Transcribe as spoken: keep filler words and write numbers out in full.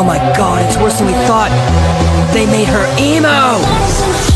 Oh my god, it's worse than we thought. They made her emo!